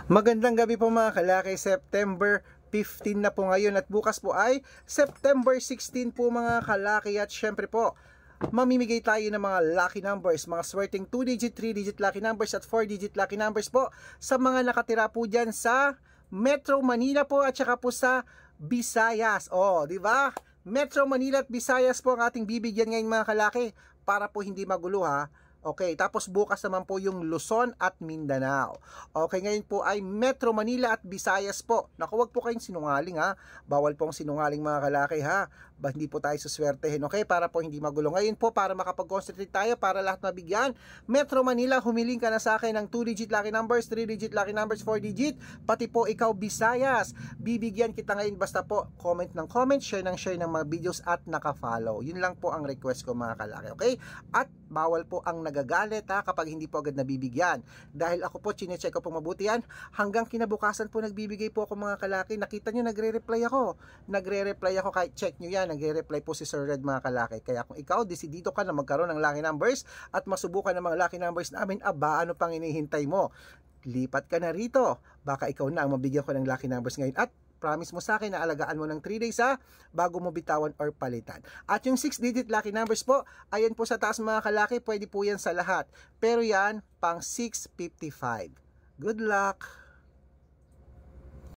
Magandang gabi po mga kalaki, September 15 na po ngayon at bukas po ay September 16 po mga kalaki. At syempre po, mamimigay tayo ng mga lucky numbers, mga swerteng 2-digit, 3-digit lucky numbers at 4-digit lucky numbers po sa mga nakatira po dyan sa Metro Manila po at saka po sa Visayas. Di ba? Metro Manila at Visayas po ang ating bibigyan ngayon mga kalaki para po hindi magulo ha. Okay, tapos bukas naman po yung Luzon at Mindanao. Okay, ngayon po ay Metro Manila at Visayas po. Naku, wag po kayong sinungaling ha. Bawal po ang sinungaling mga kalaki ha. Hindi po tayo suswertehin, okay? Para po hindi magulo. Ngayon po, para makapag-concentrate tayo, para lahat mabigyan. Metro Manila, humiling ka na sa akin ng 2-digit lucky numbers, 3-digit lucky numbers, 4-digit. Pati po ikaw Visayas, bibigyan kita ngayon. Basta po, comment ng comment, share ng mga videos at naka-follow. Yun lang po ang request ko mga kalaki, okay? At bawal po ang nagagalit ha kapag hindi po agad nabibigyan. Dahil ako po, chinecheck ko po mabuti yan. Hanggang kinabukasan po nagbibigay po ako mga kalaki. Nakita nyo, nagre-reply ako. Nagre-reply ako kahit check nyo yan. Nagre-reply po si Sir Red mga kalaki. Kaya kung ikaw, desidido ka na magkaroon ng lucky numbers at masubukan ng mga lucky numbers namin, ano pang hinihintay mo? Lipat ka na rito. Baka ikaw na ang mabigyan ko ng lucky numbers ngayon. At promise mo sa akin na alagaan mo ng 3 days ha, bago mo bitawan or palitan. At yung 6-digit lucky numbers po, ayan po sa taas mga kalaki, pwede po yan sa lahat. Pero yan, pang 655. Good luck!